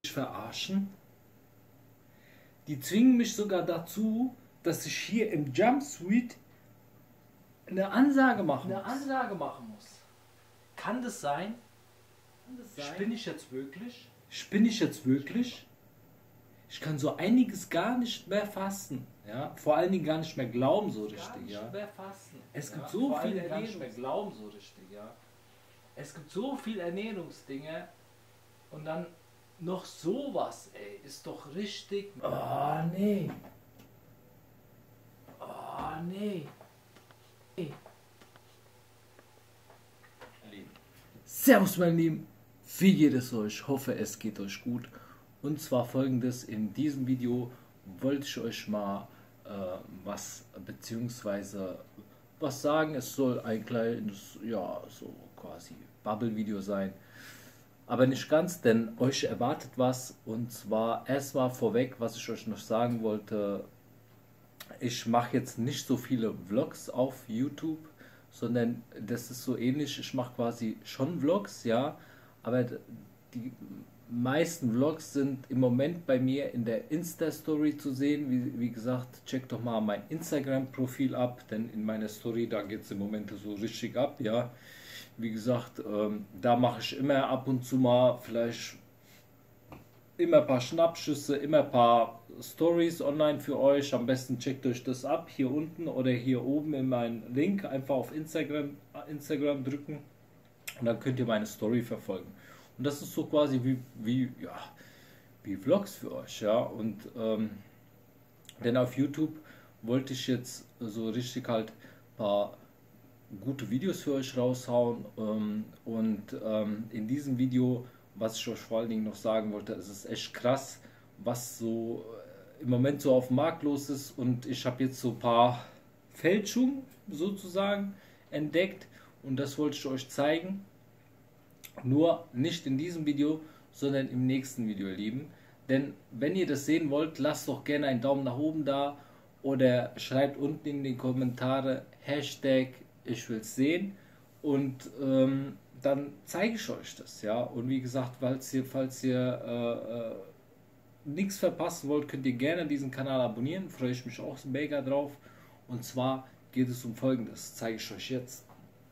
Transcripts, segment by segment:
mich verarschen? Die zwingen mich sogar dazu, dass ich hier im Jumpsuit eine Ansage machen muss. Kann das sein? Spinne ich jetzt wirklich? Ich kann so einiges gar nicht mehr fassen. Ja? Vor allen Dingen gar nicht mehr glauben so richtig. Ja? Es gibt so viele Es gibt so viel Ernährungsdinge und dann noch sowas, ey, ist doch richtig. Oh nee. Oh nee. Servus meine Lieben, wie geht es euch? Ich hoffe es geht euch gut. Und zwar folgendes: In diesem Video wollte ich euch mal was sagen. Es soll ein kleines, ja, so quasi Bubble-Video sein. Aber nicht ganz, denn euch erwartet was. Und zwar erstmal vorweg, was ich euch noch sagen wollte. Ich mache jetzt nicht so viele Vlogs auf YouTube, sondern das ist so ähnlich. Ich mache quasi schon Vlogs, ja, aber die meisten Vlogs sind im Moment bei mir in der Insta-Story zu sehen. Wie gesagt, checkt doch mal mein Instagram-Profil ab, denn in meiner Story, da geht es im Moment so richtig ab, ja. Wie gesagt, da mache ich immer ab und zu mal vielleicht immer ein paar Schnappschüsse, immer ein paar Stories online für euch. Am besten checkt euch das ab, hier unten oder hier oben in meinen Link. Einfach auf Instagram drücken und dann könnt ihr meine Story verfolgen. Und das ist so quasi wie Vlogs für euch, ja. Und denn auf YouTube wollte ich jetzt so richtig halt ein paar gute Videos für euch raushauen. In diesem Video, was ich euch vor allen Dingen noch sagen wollte, es ist echt krass, was so im Moment so auf dem Markt los ist. Und ich habe jetzt so ein paar Fälschungen sozusagen entdeckt und das wollte ich euch zeigen. Nur nicht in diesem Video, sondern im nächsten Video, ihr Lieben. Denn wenn ihr das sehen wollt, lasst doch gerne einen Daumen nach oben da oder schreibt unten in die Kommentare Hashtag ich will es sehen und dann zeige ich euch das, ja. Und wie gesagt, falls ihr nichts verpassen wollt, könnt ihr gerne diesen Kanal abonnieren, freue ich mich auch mega drauf. Und zwar geht es um Folgendes, zeige ich euch jetzt.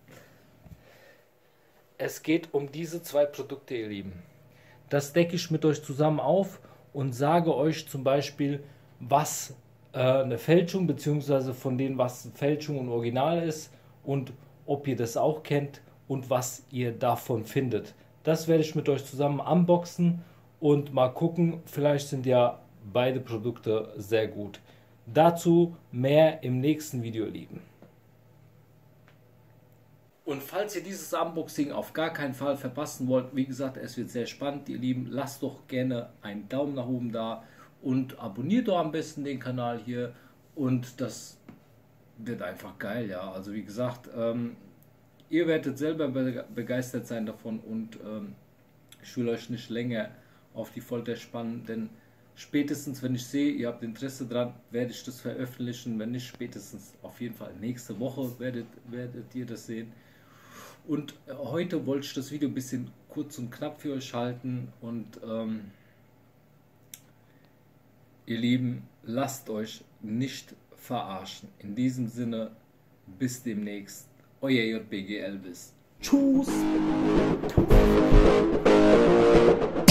Es geht um diese zwei Produkte, ihr Lieben. Das decke ich mit euch zusammen auf und sage euch zum Beispiel, was eine Fälschung bzw. von denen, was Fälschung und Original ist und ob ihr das auch kennt und was ihr davon findet. Das werde ich mit euch zusammen unboxen und mal gucken, vielleicht sind ja beide Produkte sehr gut. Dazu mehr im nächsten Video, ihr Lieben. Und falls ihr dieses Unboxing auf gar keinen Fall verpassen wollt, wie gesagt, es wird sehr spannend, ihr Lieben, lasst doch gerne einen Daumen nach oben da und abonniert doch am besten den Kanal hier und das wird einfach geil, ja. Also wie gesagt, ihr werdet selber begeistert sein davon und ich will euch nicht länger auf die Folter spannen, denn spätestens, wenn ich sehe, ihr habt Interesse dran, werde ich das veröffentlichen. Wenn nicht, spätestens auf jeden Fall nächste Woche werdet ihr das sehen. Und heute wollte ich das Video ein bisschen kurz und knapp für euch halten und ihr Lieben, lasst euch nicht verarschen. In diesem Sinne, bis demnächst. Euer JBG Elvis. Tschüss.